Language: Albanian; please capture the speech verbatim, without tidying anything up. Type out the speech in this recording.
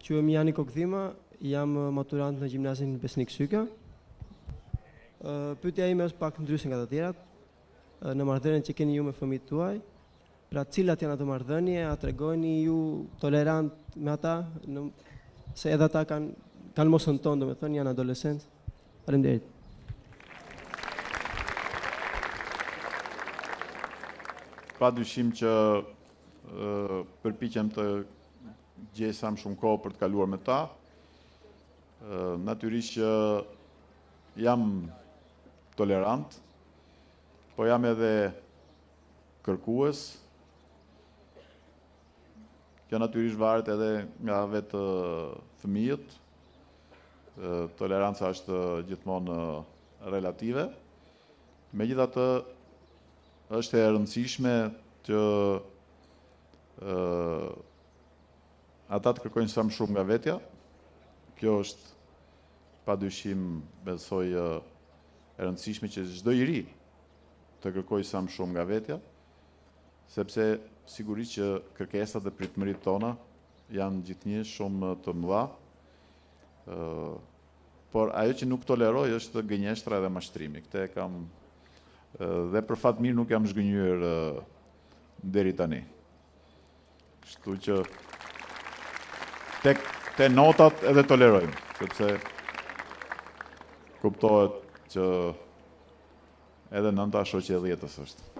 Quhem Jani Kokdhima, jam maturant në gjimnazin Besnik Syka. Uh, Pyetja ime është pak ndryshe nga të tjerat. Uh, në marrëdhënien që keni ju me fëmijët tuaj, pra cilat janë ato marrëdhënie, a tregoni ju tolerant me ata, në, se edhe ata kanë kanë mosën tonë, domethënë janë adolescentë. Faleminderit. Pa dyshim që uh, përpiqem të gjej sa më shumë kohë për të kaluar me ta. Uh, natyrisht që jam tolerant, po jam edhe kërkues. Kjo natyrisht varet edhe nga vetë uh, fëmijët. Uh, toleranca është gjithmonë uh, relative. Megjithatë, është e rëndësishme që uh, ata të kërkojnë sa më shumë nga vetja. Kjo është padyshim besoj uh, e rëndësishme që çdo i ri të kërkojë sa më shumë nga vetja, sepse sigurisht që kërkesat dhe pritëmëritë tona janë gjithnjë shumë të mëdha. Uh, por ajo që nuk toleroj është gënjeshtra dhe mashtrimi. Këtë e kam dhe për fat mirë nuk jam zhgënjur uh, deri tani. Kështu që tek te notat edhe tolerojmë, sepse kuptohet që edhe nënta shoqe e dhjetës është.